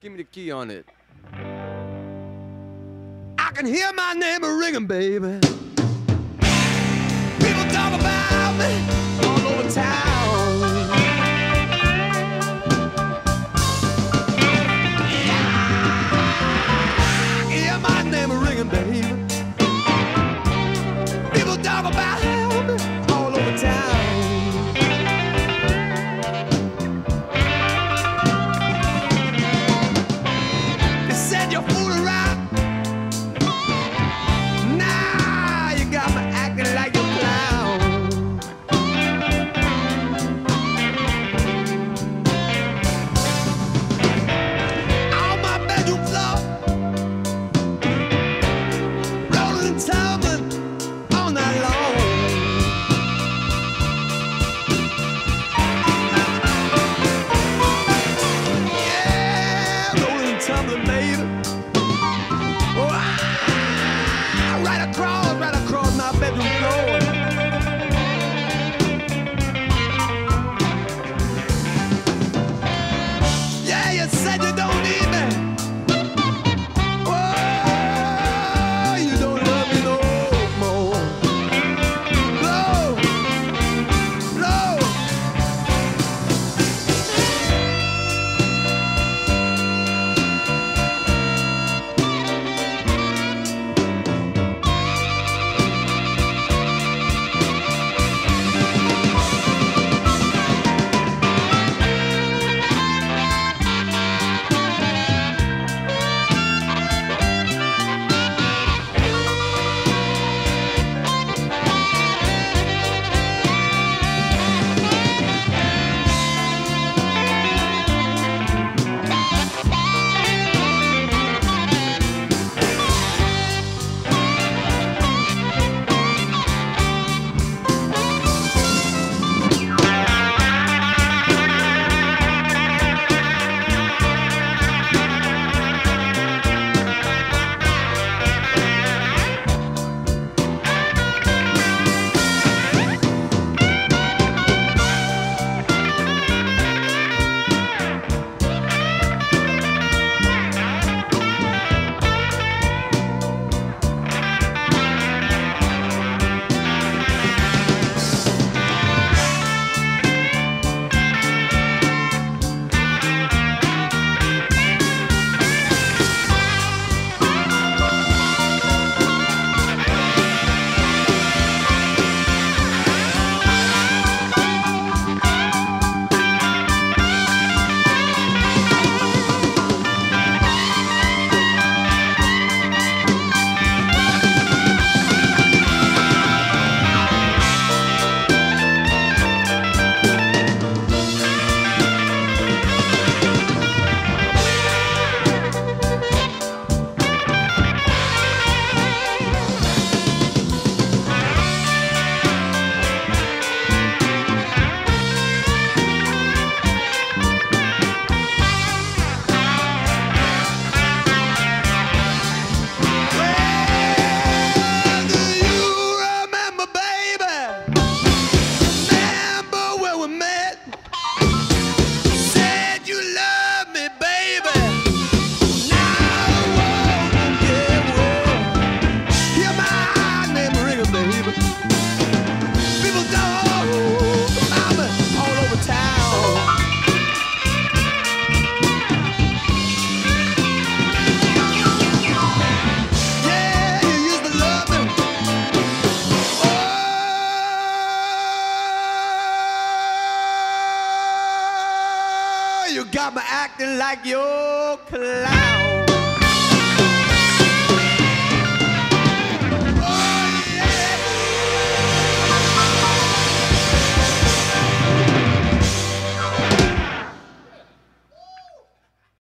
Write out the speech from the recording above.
Give me the key on it. I can hear my name ringing, baby. People talk about me all over town. I can hear my name ringing, baby. People talk about me all over town. They said you're fooling around. Now you got me acting like a clown. On my bedroom floor, rolling and tumbling all night long. Yeah, rolling and tumbling, baby. Oh, right across my bedroom floor. Yeah, you said you don't need me. Oh, you don't love me no more. No, no. You got me acting like your clown.